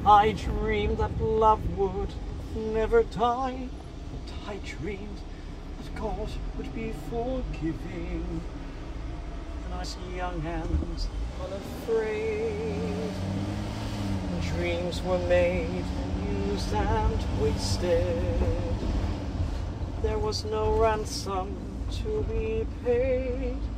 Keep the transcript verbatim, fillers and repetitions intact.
I dreamed that love would never die, and I dreamed that God would be forgiving. And I was young and unafraid. Dreams were made, used and wasted. There was no ransom to be paid.